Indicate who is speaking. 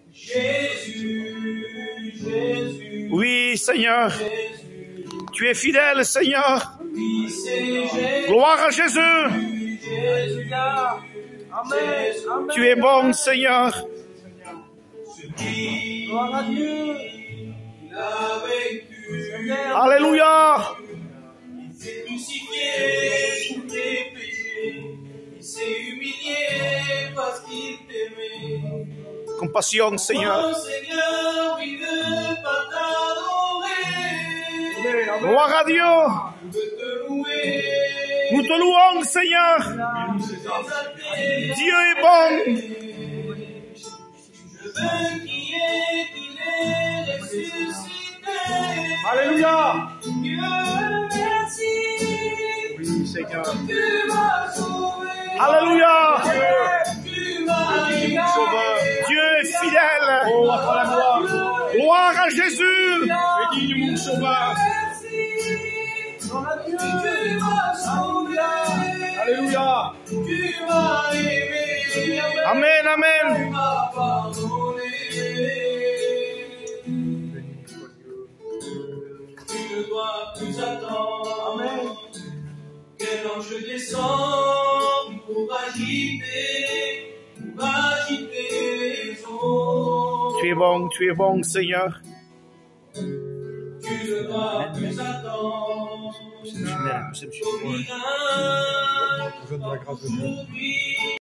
Speaker 1: Jésus, Jésus.
Speaker 2: Oui, Seigneur.
Speaker 1: Jésus.
Speaker 2: Tu es fidèle, Seigneur.
Speaker 1: Oui, c'est Jésus.
Speaker 2: Gloire à Jésus.
Speaker 1: Jésus. Amen.
Speaker 2: Tu es bon, Seigneur.
Speaker 1: Gloire à Dieu. Il a vaincu.
Speaker 2: Alléluia.
Speaker 1: Il s'est crucifié pour tes péchés. Il s'est humilié parce qu'il t'aimait.
Speaker 2: Compassion, Seigneur.
Speaker 1: Oh Seigneur, il veut pas t'adorer.
Speaker 2: Gloire à Dieu.
Speaker 1: Il veut te louer.
Speaker 2: Nous te louons, Seigneur. Dieu est bon.
Speaker 1: Je veux qu'il est ressuscité.
Speaker 2: Alléluia.
Speaker 1: Dieu, merci.
Speaker 2: Oui, Seigneur.
Speaker 1: Tu m'as sauvé.
Speaker 2: Alléluia.
Speaker 1: Tu m'as libéré.
Speaker 2: Dieu est fidèle.
Speaker 3: Oh, à toi la gloire.
Speaker 2: Gloire à Jésus.
Speaker 3: Bénis mon sauveur.
Speaker 1: Merci. Tu m'as sauvé.
Speaker 3: Alléluia.
Speaker 1: Tu m'as aimé.
Speaker 2: Amen,
Speaker 1: Tu
Speaker 2: amen.
Speaker 1: m'as pardonné. Tu ne dois plus attendre. Amen. Quel ange descend pour agiter les eaux.
Speaker 2: Tu es bon, Seigneur.
Speaker 1: Tu ne dois plus attendre. Ton miracle aujourd'hui.